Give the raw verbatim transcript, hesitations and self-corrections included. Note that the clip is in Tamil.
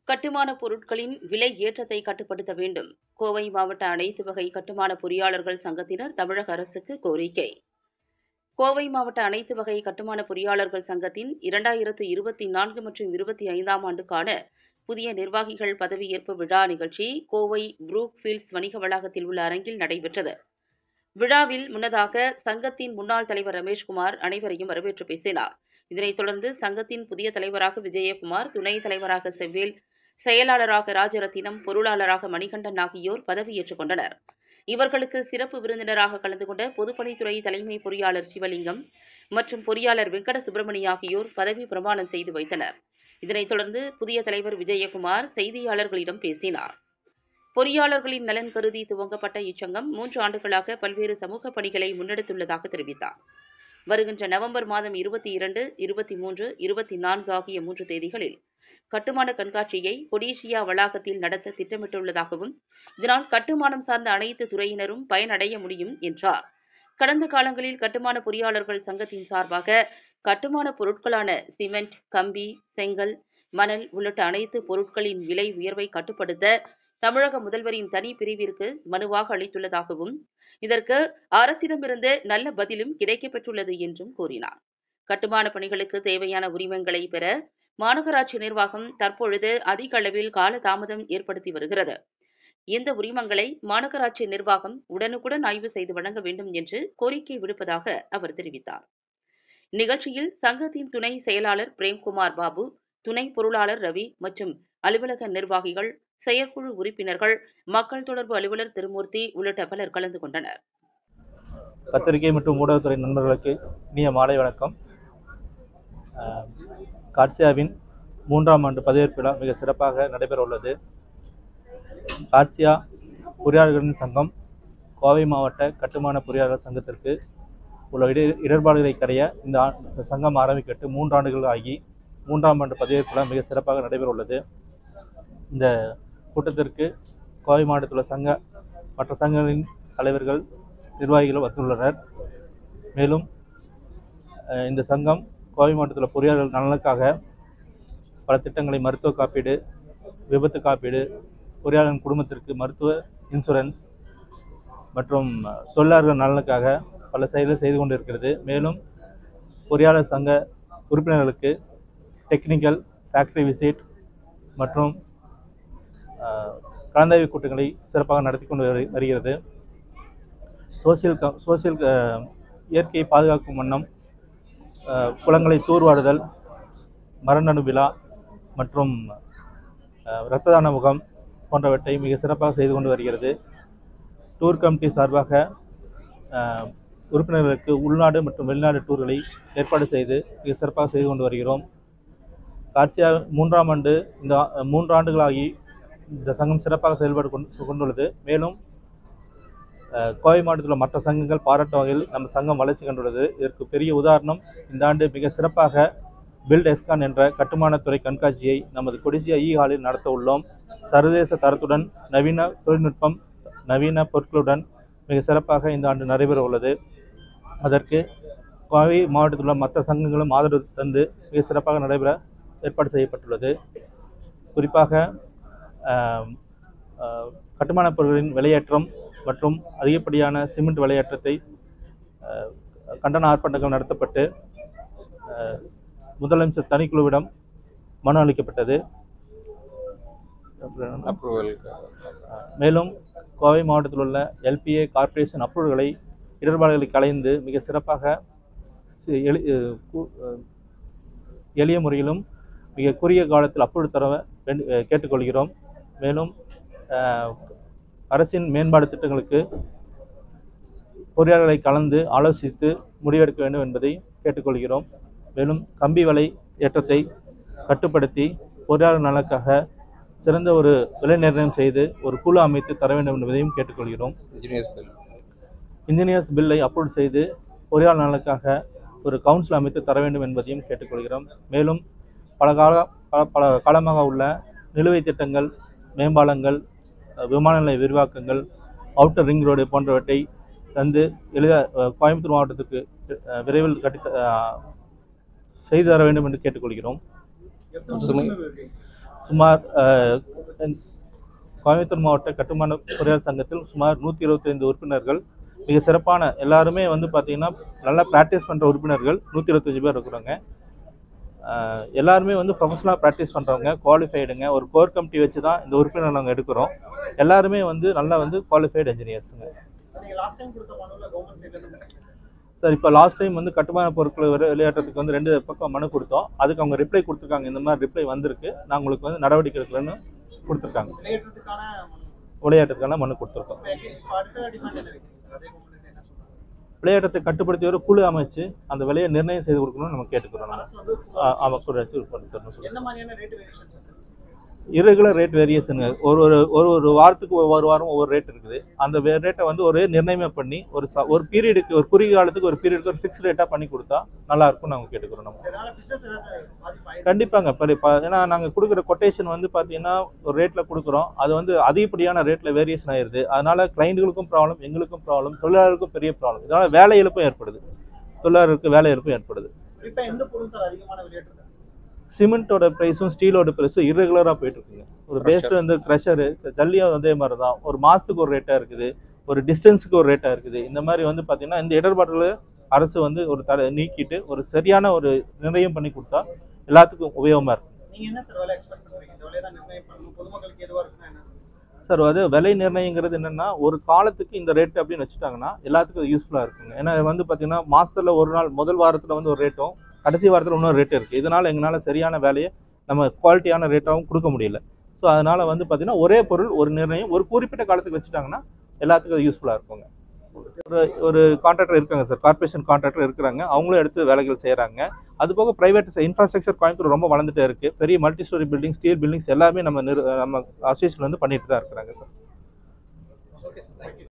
கட்டுமான பொருட்களின் விலை ஏற்றத்தை கட்டுப்படுத்த வேண்டும். கோவை மாவட்ட அனைத்து வகை கட்டுமான பொறியாளர்கள் சங்கத்தினர் தமிழக அரசுக்கு கோரிக்கை. கோவை மாவட்ட அனைத்து வகை கட்டுமான பொறியாளர்கள் சங்கத்தின் இரண்டாயிரத்து இருபத்தி நான்கு மற்றும் இருபத்தி ஐந்தாம் ஆண்டுக்கான புதிய நிர்வாகிகள் பதவியேற்பு விழா நிகழ்ச்சி கோவை புரூக் ஃபீல்ட்ஸ் வணிக வளாகத்தில் உள்ள அரங்கில் நடைபெற்றது. விழாவில் முன்னதாக சங்கத்தின் முன்னாள் தலைவர் ரமேஷ்குமார் அனைவரையும் வரவேற்று பேசினார். இதனைத் தொடர்ந்து சங்கத்தின் புதிய தலைவராக விஜயகுமார், துணைத் தலைவராக செவ்வேல், செயலாளராக ராஜரத்தினம், பொருளாளராக மணிகண்டன் ஆகியோர் பதவியேற்றுக் கொண்டனர். இவர்களுக்கு சிறப்பு விருந்தினராக கலந்து கொண்ட பொதுப்பணித்துறை தலைமை பொறியாளர் சிவலிங்கம் மற்றும் பொறியாளர் வெங்கட சுப்பிரமணி ஆகியோர் பதவி பிரமாணம் செய்து வைத்தனர். இதனைத் தொடர்ந்து புதிய தலைவர் விஜயகுமார் செய்தியாளர்களிடம் பேசினார். பொறியாளர்களின் நலன் கருதி துவங்கப்பட்ட இச்சங்கம் மூன்று ஆண்டுகளாக பல்வேறு சமூக பணிகளை முன்னெடுத்துள்ளதாக தெரிவித்தார். வருகின்ற நவம்பர் மாதம் இருபத்தி இரண்டு, இருபத்தி மூன்று, இருபத்தி நான்கு ஆகிய மூன்று தேதிகளில் கட்டுமான கண்காட்சியை கொடிசியா வளாகத்தில் நடத்த திட்டமிட்டுள்ளதாகவும், இதனால் கட்டுமானம் சார்ந்த அனைத்து துறையினரும் பயனடைய முடியும் என்றார். கடந்த காலங்களில் கட்டுமான பொறியாளர்கள் சங்கத்தின் சார்பாக கட்டுமான பொருட்களான சிமெண்ட், கம்பி, செங்கல், மணல் உள்ளிட்ட அனைத்து பொருட்களின் விலை உயர்வை கட்டுப்படுத்த தமிழக முதல்வரின் தனி பிரிவிற்கு மனுவாக அளித்துள்ளதாகவும், இதற்கு அரசிடமிருந்து நல்ல பதிலும் கிடைக்கப்பெற்றுள்ளது என்றும் கூறினார். கட்டுமான பணிகளுக்கு தேவையான உரிமங்களை பெற மாநகராட்சி நிர்வாகம் தற்பொழுது அதிக அளவில் காலதாமதம் ஏற்படுத்தி வருகிறது. இந்த உரிமங்களை மாநகராட்சி நிர்வாகம் உடனுக்குடன் ஆய்வு செய்து வழங்க வேண்டும் என்று கோரிக்கை விடுப்பதாக அவர் தெரிவித்தார். நிகழ்ச்சியில் சங்கத்தின் துணை செயலாளர் பிரேம்குமார் பாபு, துணை பொருளாளர் ரவி மற்றும் அலுவலக நிர்வாகிகள், செயற்குழு உறுப்பினர்கள், மக்கள் தொடர்பு அலுவலர் திருமூர்த்தி உள்ளிட்ட பலர் கலந்து கொண்டனர். பத்திரிகை மற்றும் ஊடகத்துறை நண்பர்களுக்கு இனிய மாலை வணக்கம். காட்சியாவின் மூன்றாம் ஆண்டு பதவியேற்பு விழா மிக சிறப்பாக நடைபெற உள்ளது. காட்சியா பொறியாளர்களின் சங்கம் கோவை மாவட்ட கட்டுமான பொறியாளர்கள் சங்கத்திற்கு உள்ள இட இடர்பாடுகளை கடைய இந்த சங்கம் ஆரம்பிக்கப்பட்டு மூன்று ஆண்டுகள் ஆகி மூன்றாம் ஆண்டு பதவியேற்பு விழா மிக சிறப்பாக நடைபெற உள்ளது. இந்த கூட்டத்திற்கு கோவை மாவட்டத்தில் உள்ள சங்க மற்ற சங்கங்களின் தலைவர்கள், நிர்வாகிகள் வந்துள்ளனர். மேலும் இந்த சங்கம் கோவை மாவட்டத்தில் பொறியாளர்கள் நலனுக்காக பல திட்டங்களை, மருத்துவ காப்பீடு, விபத்து காப்பீடு, பொறியாளர்களின் குடும்பத்திற்கு மருத்துவ இன்சூரன்ஸ் மற்றும் தொழிலாளர்கள் நலனுக்காக பல செயல்களை செய்து கொண்டிருக்கிறது. மேலும் பொறியாளர் சங்க உறுப்பினர்களுக்கு டெக்னிக்கல், ஃபேக்டரி விசிட் மற்றும் கலந்தாய்வு கூட்டங்களை சிறப்பாக நடத்தி கொண்டு வருகிறது. சோசியல் க சோசியல் இயற்கையை பாதுகாக்கும் வண்ணம் குளங்களை தூர்வாருதல், மரநடு விழா மற்றும் இரத்த தான முகாம் போன்றவற்றை மிக சிறப்பாக செய்து கொண்டு வருகிறது. டூர் கமிட்டி சார்பாக உறுப்பினர்களுக்கு உள்நாடு மற்றும் வெளிநாடு டூர்களை ஏற்பாடு செய்து மிக சிறப்பாக செய்து கொண்டு வருகிறோம். காட்சியா மூன்றாம் ஆண்டு இந்த மூன்று ஆண்டுகளாகி இந்த சங்கம் சிறப்பாக செயல்பட்டு கொண்டு கொண்டுள்ளது. மேலும் கோவை மாவட்டத்தில் மற்ற சங்கங்கள் பாராட்டும் வகையில் நம்ம சங்கம் வளர்ச்சி கண்டுள்ளது. இதற்கு பெரிய உதாரணம், இந்த ஆண்டு மிக சிறப்பாக பில்ட் எஸ்கான் என்ற கட்டுமானத்துறை கண்காட்சியை நமது கொடிசியா இ ஹாலில் நடத்த உள்ளோம். சர்வதேச தரத்துடன் நவீன தொழில்நுட்பம், நவீன பொருட்களுடன் மிக சிறப்பாக இந்த ஆண்டு நடைபெற உள்ளது. அதற்கு கோவை மாவட்டத்தில் உள்ள மற்ற சங்கங்களும் ஆதரவு தந்து மிக சிறப்பாக நடைபெற ஏற்பாடு செய்யப்பட்டுள்ளது. குறிப்பாக கட்டுமான பொருட்களின் விலையேற்றம் மற்றும் அதிகப்படியான சிமெண்ட் விலையேற்றத்தை கண்டன ஆர்ப்பாட்டங்கள் நடத்தப்பட்டு முதலமைச்சர் தனிக்குழுவிடம் மனு அளிக்கப்பட்டது. மேலும் கோவை மாவட்டத்தில் உள்ள எல்பிஏ கார்ப்பரேஷன் அப்ரூவல்களை இடர்பாடுகளை களைந்து மிக சிறப்பாக எளிய முறையிலும் மிக குறுகிய காலத்தில் அப்ரூவல் தர கேட்டுக்கொள்கிறோம். மேலும் அரசின் மேம்பாடு திட்டங்களுக்கு பொறியாளர்களை கலந்து ஆலோசித்து முடிவெடுக்க வேண்டும் என்பதை கேட்டுக்கொள்கிறோம். மேலும் கம்பி விலை ஏற்றத்தை கட்டுப்படுத்தி பொறியாளர் நலனுக்காக சிறந்த ஒரு விலை நிர்ணயம் செய்து ஒரு குழு அமைத்து தர வேண்டும் என்பதையும் கேட்டுக்கொள்கிறோம். இன்ஜினியர்ஸ் பில்லை அப்ரூவ் செய்து பொறியாளர் நலனுக்காக ஒரு கவுன்சில் அமைத்து தர வேண்டும் என்பதையும் கேட்டுக்கொள்கிறோம். மேலும் பல கால பல காலமாக உள்ள நிலுவை திட்டங்கள், மேம்பாலங்கள், விமான நிலைய விரிவாக்கங்கள், அவுட்டர் ரிங் ரோடு போன்றவற்றை தந்து எளித கோயம்புத்தூர் மாவட்டத்துக்கு விரைவில் கட்டி செய்து தர வேண்டும் என்று கேட்டுக்கொள்கிறோம். சுமார் கோயம்புத்தூர் மாவட்ட கட்டுமான பொறியாளர் சங்கத்தில் சுமார் நூற்றி இருபத்தைந்து உறுப்பினர்கள் மிக சிறப்பான எல்லாருமே வந்து பார்த்திங்கன்னா நல்லா ப்ராக்டிஸ் பண்ணுற உறுப்பினர்கள் நூற்றி இருபத்தஞ்சி பேர் இருக்கிறாங்க. எல்லாருமே வந்து ப்ரொஃபஷனலாக ப்ராக்டிஸ் பண்ணுறவங்க, குவாலிஃபைடுங்க. ஒரு கோர் கமிட்டி வச்சு தான் இந்த உறுப்பினர் நாங்கள் எடுக்கிறோம். எல்லாருமே வந்து நல்லா வந்து குவாலிஃபைடு என்ஜினியர்ஸுங்க. சார் இப்போ லாஸ்ட் டைம் வந்து கட்டுமான பொருட்கள் விளையாட்டுறதுக்கு வந்து ரெண்டு பக்கம் மனு கொடுத்தோம். அதுக்கு அவங்க ரிப்ளை கொடுத்துருக்காங்க. இந்த மாதிரி ரிப்ளை வந்திருக்கு, நான் உங்களுக்கு வந்து நடவடிக்கை எடுக்கலன்னு கொடுத்துருக்காங்க. விளையாட்டுக்கான மனு கொடுத்துருக்கோம். விளையாட்டத்தை கட்டுப்படுத்தி ஒரு குழு அமைச்சு அந்த விலையை நிர்ணயம் செய்து கொடுக்கணும்னு நம்ம கேட்டுக்கிறோம். ஆமாம், இரெகுலர் ரேட் வேரியேஷனுங்க. ஒரு ஒரு ஒரு ஒரு வாரத்துக்கு ஒவ்வொரு வாரம் ஒவ்வொரு ரேட் இருக்குது. அந்த ரேட்டை வந்து ஒரு நிர்ணயமே பண்ணி ஒரு ஒரு பீரியடுக்கு ஒரு குறுகிய காலத்துக்கு ஒரு பீரியடுக்கு ஒரு ஃபிக்ஸ் ரேட்டாக பண்ணி கொடுத்தா நல்லா இருக்கும் நாங்கள் கேட்டுக்கிறோம். நம்ம கண்டிப்பாங்க. இப்போ ஏன்னா நாங்கள் கொடுக்குற கொட்டேஷன் வந்து பார்த்தீங்கன்னா ஒரு ரேட்டில் கொடுக்குறோம். அது வந்து அதிகப்படியான ரேட்டில் வேரியேஷன் ஆயிடுது. அதனால கிளைண்ட்டுகளுக்கும் ப்ராப்ளம், எங்களுக்கும் ப்ராப்ளம், தொழிலாளர்களுக்கும் பெரிய ப்ராப்ளம். இதனால் வேலை இழப்பும் ஏற்படுது, தொழிலாளருக்கு வேலை இழப்பும் ஏற்படுது. சிமெண்ட்டோட ப்ரைஸும் ஸ்டீலோட ப்ரைஸும் இரெகுலராக போயிட்டு இருக்குங்க. ஒரு பேஸ்டு வந்து க்ரஷரு, ஜல்லியும் அதே மாதிரி தான். ஒரு மாதத்துக்கு ஒரு ரேட்டாக இருக்குது, ஒரு டிஸ்டன்ஸுக்கு ஒரு ரேட்டாக இருக்குது. இந்த மாதிரி வந்து பார்த்தீங்கன்னா இந்த இடர்பாடுகளை அரசு வந்து ஒரு தடை நீக்கிட்டு ஒரு சரியான ஒரு நிர்ணயம் பண்ணி கொடுத்தா எல்லாத்துக்கும் உபயோகமாக இருக்கும். சார் அது விலை நிர்ணயங்கிறது என்னென்னா ஒரு காலத்துக்கு இந்த ரேட்டு அப்படின்னு வச்சுட்டாங்கன்னா எல்லாத்துக்கும் யூஸ்ஃபுல்லாக இருக்குங்க. ஏன்னா வந்து பார்த்தீங்கன்னா மாதத்தில் ஒரு நாள் முதல் வாரத்தில் வந்து ஒரு ரேட்டும் கடைசி வாரத்தில் இன்னொரு ரேட்டு இருக்குது. இதனால் எங்களால் சரியான வேலையை நம்ம குவாலிட்டியான ரேட்டாகவும் கொடுக்க முடியல. ஸோ அதனால் வந்து பார்த்திங்கன்னா ஒரே பொருள் ஒரு நிர்ணயம் ஒரு குறிப்பிட்ட காலத்துக்கு வச்சுட்டாங்கன்னா எல்லாத்துக்கும் யூஸ்ஃபுல்லாக இருக்குங்க. ஒரு ஒரு கான்ட்ராக்டர் இருக்காங்க சார், கார்பரேஷன் கான்ட்ராக்டர் இருக்கிறாங்க. அவங்களும் எடுத்து வேலைகள் செய்கிறாங்க. அதுபோக ப்ரைவேட் இன்ஃப்ராஸ்ட்ரக்சர் கோயம்புத்தூர் ரொம்ப வளர்ந்துட்டே இருக்குது. பெரிய multi storey building, steel buildings எல்லாமே நம்ம நிறு நம்ம அசோசியேஷன் வந்து பண்ணிட்டு தான் இருக்கிறாங்க சார்.